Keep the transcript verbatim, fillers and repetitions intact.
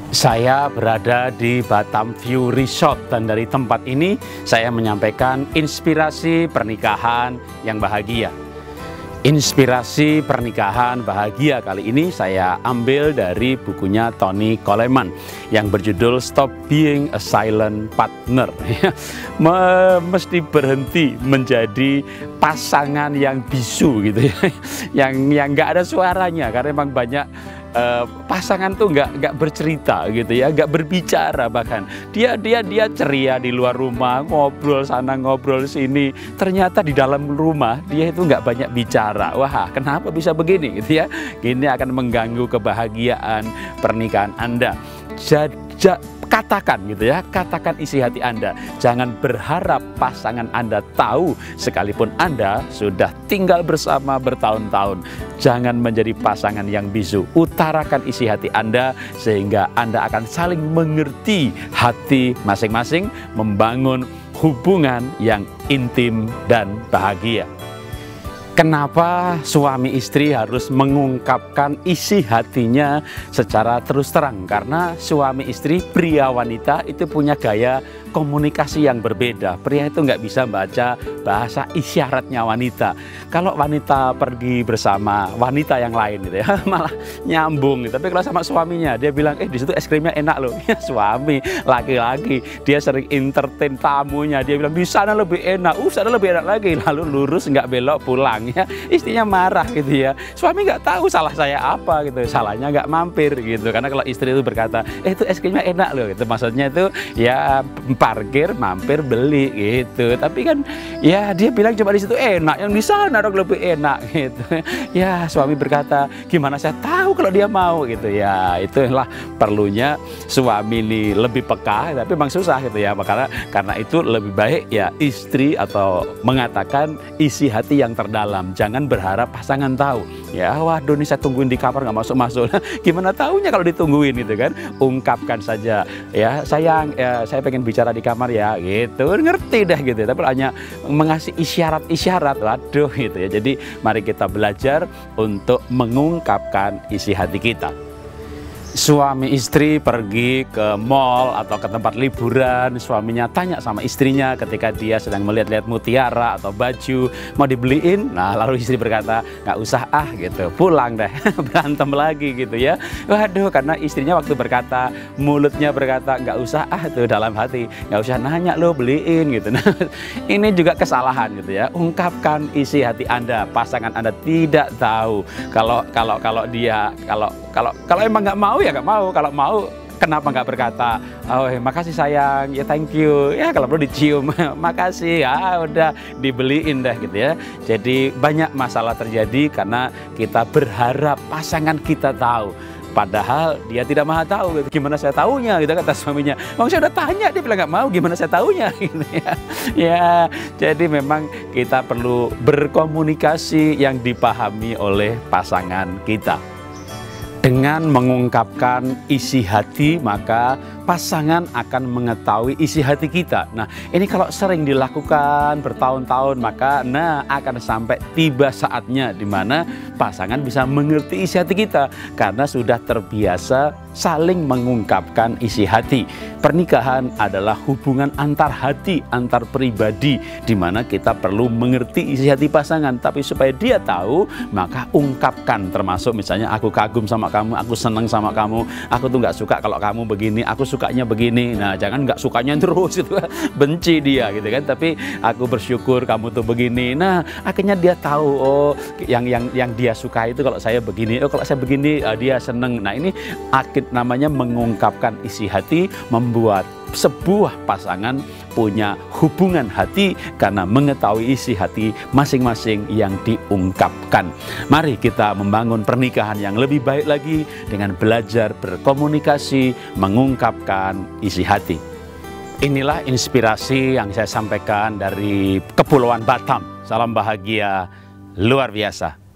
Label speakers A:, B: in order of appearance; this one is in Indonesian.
A: Saya berada di Batam View Resort dan dari tempat ini saya menyampaikan inspirasi pernikahan yang bahagia. Inspirasi pernikahan bahagia kali ini saya ambil dari bukunya Tony Coleman yang berjudul Stop Being a Silent Partner. Mesti berhenti menjadi pasangan yang bisu gitu ya, yang yang nggak ada suaranya, karena memang banyak Uh, pasangan tuh nggak nggak bercerita gitu ya, nggak berbicara, bahkan dia dia dia ceria di luar rumah, ngobrol sana ngobrol sini, ternyata di dalam rumah dia itu nggak banyak bicara. Wah, kenapa bisa begini gitu ya? Ini akan mengganggu kebahagiaan pernikahan Anda. Jadi katakan gitu ya, katakan isi hati Anda. Jangan berharap pasangan Anda tahu sekalipun Anda sudah tinggal bersama bertahun-tahun. Jangan menjadi pasangan yang bisu. Utarakan isi hati Anda sehingga Anda akan saling mengerti hati masing-masing, membangun hubungan yang intim dan bahagia. Kenapa suami istri harus mengungkapkan isi hatinya secara terus terang? Karena suami istri, pria wanita itu punya gaya komunikasi yang berbeda. Pria itu nggak bisa baca bahasa isyaratnya wanita. Kalau wanita pergi bersama wanita yang lain gitu ya, malah nyambung. Tapi kalau sama suaminya, dia bilang, eh di situ es krimnya enak loh. Ya suami, laki-laki, dia sering entertain tamunya. Dia bilang di sana lebih enak, uh sana lebih enak lagi. Lalu lurus nggak belok pulang ya. Istrinya marah gitu ya. Suami nggak tahu salah saya apa gitu. Salahnya nggak mampir gitu. Karena kalau istri itu berkata, eh itu es krimnya enak loh. Gitu. Maksudnya itu ya parkir, mampir, beli gitu. Tapi kan ya dia bilang coba di situ enak, yang di sana dong lebih enak gitu. Ya suami berkata, gimana saya tahu kalau dia mau gitu ya. Itulah perlunya suami ini lebih peka, tapi memang susah gitu ya. Karena karena itu lebih baik ya istri atau mengatakan isi hati yang terdalam. Jangan berharap pasangan tahu. Ya waduh ini saya tungguin di kamar nggak masuk-masuk. Gimana tahunya kalau ditungguin gitu kan? Ungkapkan saja ya sayang, ya, saya pengen bicara di kamar ya gitu, ngerti dah gitu. Tapi hanya mengasih isyarat-isyarat, waduh gitu ya. Jadi mari kita belajar untuk mengungkapkan isi hati kita. Suami istri pergi ke mall atau ke tempat liburan, suaminya tanya sama istrinya ketika dia sedang melihat-lihat mutiara atau baju mau dibeliin. Nah lalu istri berkata nggak usah ah gitu, pulang deh. Berantem lagi gitu ya. Waduh, karena istrinya waktu berkata, mulutnya berkata nggak usah ah tuh dalam hati nggak usah nanya lo beliin gitu. Nah ini juga kesalahan gitu ya. Ungkapkan isi hati Anda. Pasangan Anda tidak tahu kalau kalau kalau dia kalau kalau kalau emang nggak mau ya nggak mau. Kalau mau kenapa nggak berkata, oh makasih sayang, ya thank you, ya kalau perlu dicium, makasih, ya udah dibeliin deh gitu ya. Jadi banyak masalah terjadi karena kita berharap pasangan kita tahu. Padahal dia tidak maha tahu, gitu. Gimana saya tahunya gitu kata suaminya. Bang saya udah tanya, dia bilang nggak mau, gimana saya tahunya gitu ya. Ya, jadi memang kita perlu berkomunikasi yang dipahami oleh pasangan kita. Dengan mengungkapkan isi hati, maka pasangan akan mengetahui isi hati kita. Nah, ini kalau sering dilakukan bertahun-tahun, maka nah akan sampai tiba saatnya di mana pasangan bisa mengerti isi hati kita karena sudah terbiasa saling mengungkapkan isi hati. Pernikahan adalah hubungan antar hati, antar pribadi, di mana kita perlu mengerti isi hati pasangan. Tapi supaya dia tahu, maka ungkapkan. Termasuk misalnya aku kagum sama kamu, aku senang sama kamu, aku tuh nggak suka kalau kamu begini, aku sukanya begini. Nah jangan nggak sukanya terus itu benci dia gitu kan. Tapi aku bersyukur kamu tuh begini. Nah akhirnya dia tahu, oh yang yang yang dia suka itu kalau saya begini, oh kalau saya begini uh, dia seneng. Nah ini akid namanya mengungkapkan isi hati, membuat sebuah pasangan punya hubungan hati karena mengetahui isi hati masing-masing yang diungkapkan. Mari kita membangun pernikahan yang lebih baik lagi dengan belajar berkomunikasi, mengungkapkan isi hati. Inilah inspirasi yang saya sampaikan dari Kepulauan Batam. Salam bahagia luar biasa.